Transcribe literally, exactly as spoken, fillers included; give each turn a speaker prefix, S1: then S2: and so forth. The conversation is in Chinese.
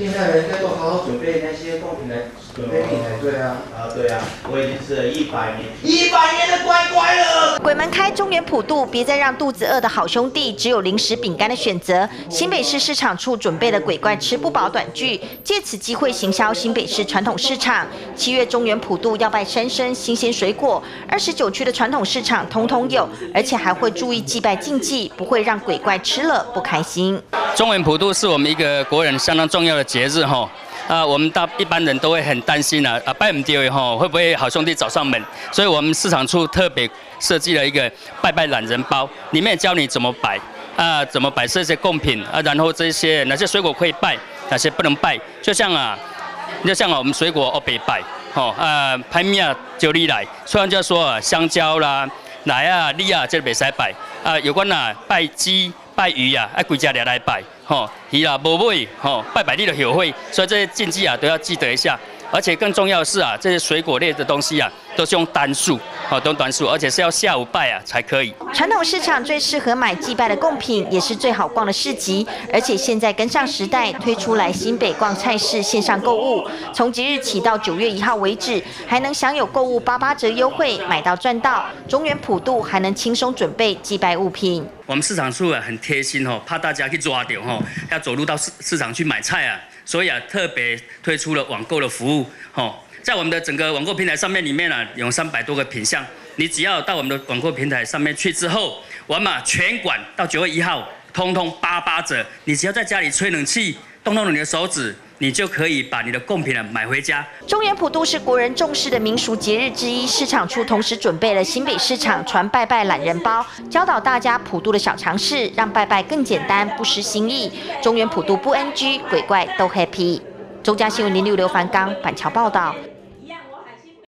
S1: 现在人应该都好好准备那些贡品来准备品才对啊。
S2: 啊，对啊，我已经吃了一百年，一百年的乖乖了。
S3: 鬼门开，中元普渡，别再让肚子饿的好兄弟只有零食饼干的选择。新北市市场处准备了鬼怪吃不饱短剧，借此机会行销新北市传统市场。七月中元普渡要拜山参、新鲜水果，二十九区的传统市场通通有，而且还会注意祭拜禁忌，不会让鬼怪吃了不开心。
S4: 中元普渡是我们一个国人相当重要的节日哈。啊，我们大一般人都会很担心啊，啊拜唔对哈，会不会好兄弟找上门？所以我们市场处特别设计了一个拜拜懒人包，里面教你怎么摆啊，怎么摆设一些贡品啊，然后这些哪些水果可以拜，哪些不能拜，就像啊，就像啊我们水果哦别拜，吼啊拍面啊就你来，虽然就说啊香蕉啦、奶啊、梨啊这袂使拜啊，有关啊拜鸡、拜鱼啊，爱规家来来拜。吼，鱼啦无尾，吼拜拜你的后悔，所以这些禁忌啊都要记得一下。而且更重要的是啊，这些水果类的东西啊，都是用单数，哦，都用单数，而且是要下午拜啊才可以。
S3: 传统市场最适合买祭拜的贡品，也是最好逛的市集。而且现在跟上时代，推出来新北逛菜市线上购物，从即日起到九月一号为止，还能享有购物八八折优惠，买到赚到。中元普渡还能轻松准备祭拜物品。
S4: 我们市场处啊很贴心哦，怕大家去抓到哦，要走路到市市场去买菜啊，所以啊特别推出了网购的服务哦，在我们的整个网购平台上面里面啊有三百多个品项，你只要到我们的网购平台上面去之后，我们啊全馆到九月一号通通八八折，你只要在家里吹冷气，动动你的手指。你就可以把你的贡品啊买回家。
S3: 中元普渡是国人重视的民俗节日之一，市场处同时准备了新北市场传拜拜懒人包，教导大家普渡的小常识，让拜拜更简单，不失心意。中元普渡不 N G， 鬼怪都 happy。中嘉新闻零六刘凡刚板桥报道。